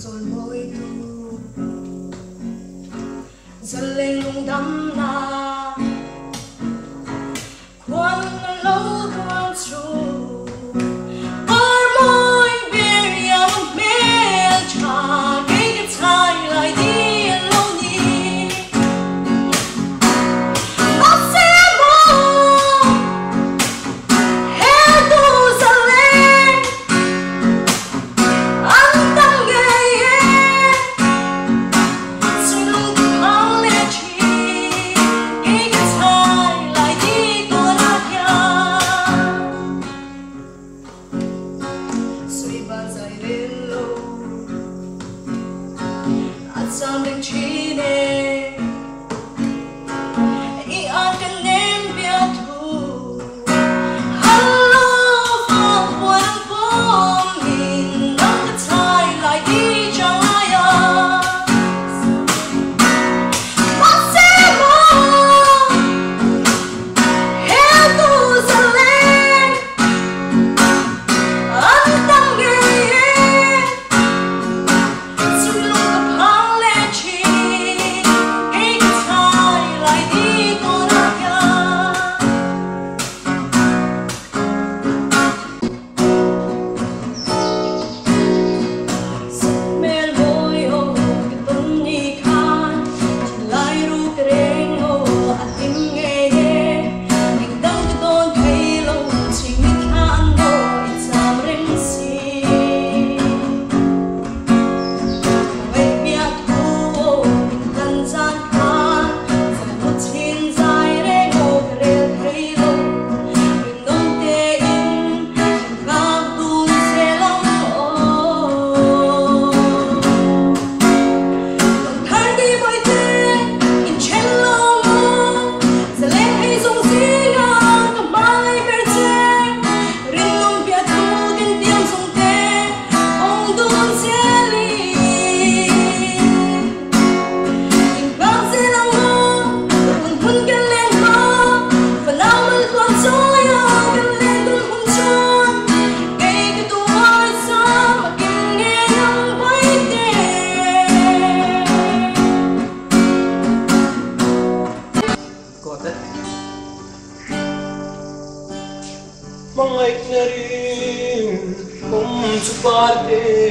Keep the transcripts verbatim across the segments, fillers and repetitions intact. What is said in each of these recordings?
sol môi thu dần lên lung đắm na quan lâu quan tru ở môi biển yêu mê cha cái trái lại đi lâu nhỉ nó sẽ mơ hết tu dần lên anh tâm nghe xin lung thang lệ chi cái trái lại đi tua na thiam suy ba dài đến lâu anh sang đến chi nè ý anh cần em biết thu hello phong quang phong nhìn nắng cái trái lại đi chẳng ai à nó sẽ mơ hết tu dần lên anh tâm nghe xin lung tập hàng lệ chi cái trái lại đi tua na thiam mel môi ô cái tuần đi khan chỉ lại ru cái reng ô anh tim nghe anh đang cái đón thấy lâu chỉ biết khan ô ít sam reng si vậy biết thu ô mình cần gian khan phải một thiên dài reng ô cái rel thấy lâu mình nông tê in các tuôn sẽ lòng ô còn thay đi bởi thế in trên lòng ô sẽ lên hay dùng gì ngờ cầm bay về thế riêng nông biết thu đến tiêm dùng tê ông tuôn sẽ đi tình bác sẽ lòng ô buồn buồn cái lên mơ và nào mình còn dối ô cái lên tuôn hôn tròn gây cái tu hỏi sao mà kinh nghe nắng quay tê Kota Mangait na rin kung suparte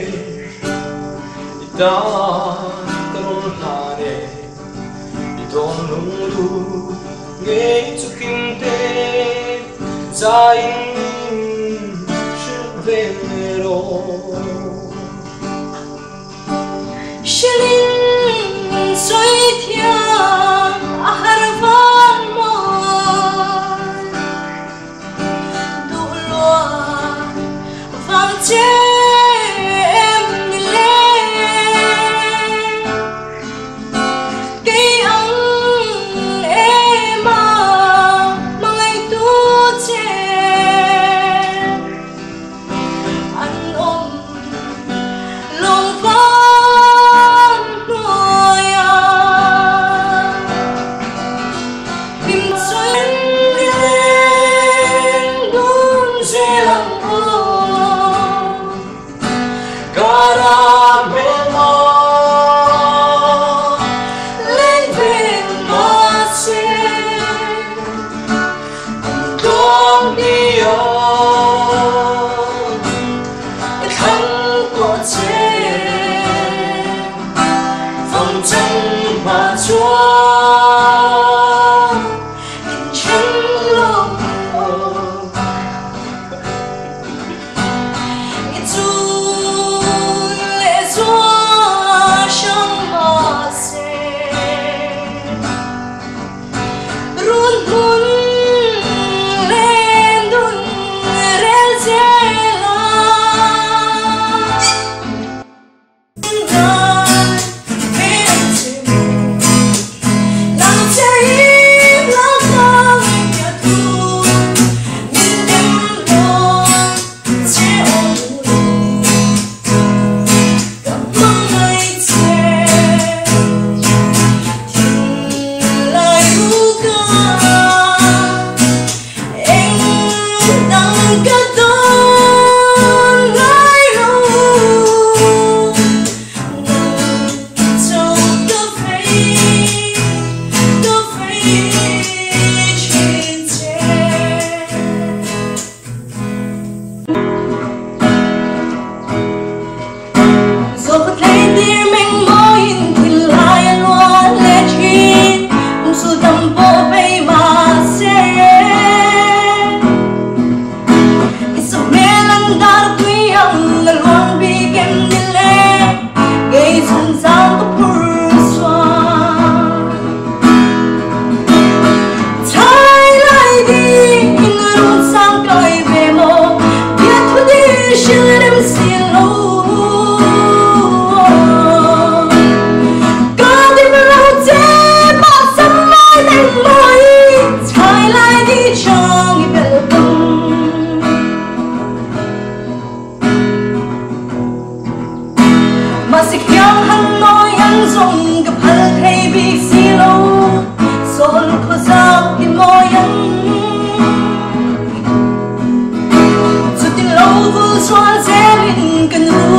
Itan karong hane Itong lunglu ngay tsukinte Sa in shivero Shilin Zaithiam aharvan mo dulwa vang chem nile kay ang ema mga tu chem an om long vawng hai tìm xuyên lên đun sẽ lòng ô Caramelo lên bên mắt xe Dom dia khăn của trẻ Phong trắng mà chúa in trên lòng ô ít run lệ gió trong mắt xe run run lên đun rel dê la in kan lu